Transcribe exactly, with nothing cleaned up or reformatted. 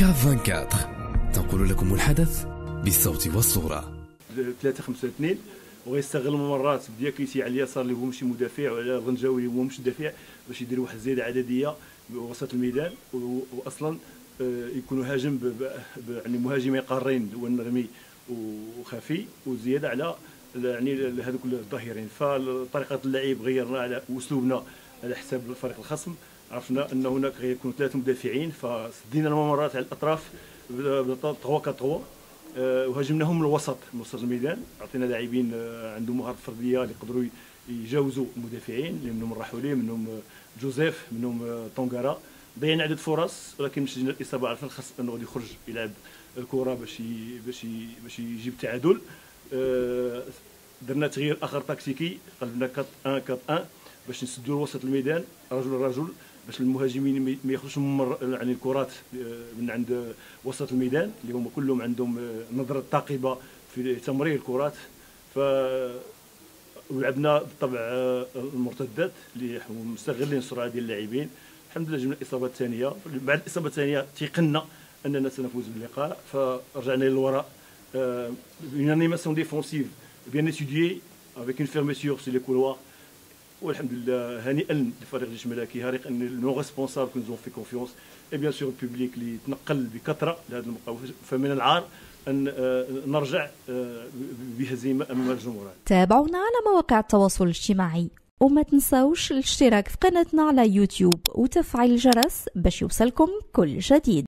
كاف أربعة وعشرين تنقل لكم الحدث بالصوت والصورة. ثلاثة خمسة اثنين وغيستغل الممرات بديا كيسي على اليسار اللي هو ماشي مدافع وعلى الغنجاوي اللي هو مش مدافع باش يدير واحد الزياده عدديه وسط الميدان واصلا يكونوا هاجم يعني مهاجمين قارين هو النغمي وخفي وزياده على يعني هذوك الظهيرين. فطريقه اللعب غيرنا على اسلوبنا على حساب الفريق الخصم. عرفنا ان هناك غيكونوا ثلاثه مدافعين فسدينا الممرات على الاطراف ثلاثة أربعة وهاجمناهم من الوسط من وسط الميدان. عطينا لاعبين عندهم مهارات فرديه اللي يقدروا يجاوزوا المدافعين اللي منهم الرحولي منهم جوزيف منهم طونغارا. ضيعنا عدد فرص ولكن مش جينا الاصابه. عرفنا الخصم انه غادي يخرج يلعب الكره باش باش باش يجيب التعادل. درنا تغيير اخر تكتيكي قلبنا أربعة واحد أربعة باش نسدوا وسط الميدان رجل رجل باش المهاجمين ما يخرجوش من يعني الكرات من عند وسط الميدان اللي هما كلهم عندهم نظره ثاقبه في تمرير الكرات. ف ولعبنا بالطبع المرتدات اللي مستغلين السرعه ديال اللاعبين. الحمد لله جبنا الاصابه الثانيه. بعد الاصابه الثانيه تيقنا اننا سنفوز باللقاء فرجعنا للوراء. une animation défensive bien étudiée avec une fermeture sur les couloirs. والحمد لله هنيئا لفريق الجيش الملكي هارق ان نو ريسبونسابل كو نزون في كونفيونس اي بيان سور البوبليك اللي تنقل بكثره لهذا الموقف. فمن العار ان نرجع بهزيمه امام الجمهور. تابعونا على مواقع التواصل الاجتماعي وما تنساوش الاشتراك في قناتنا على يوتيوب وتفعيل الجرس باش يوصلكم كل جديد.